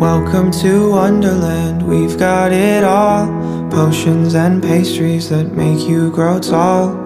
Welcome to Wonderland, we've got it all. Potions and pastries that make you grow tall.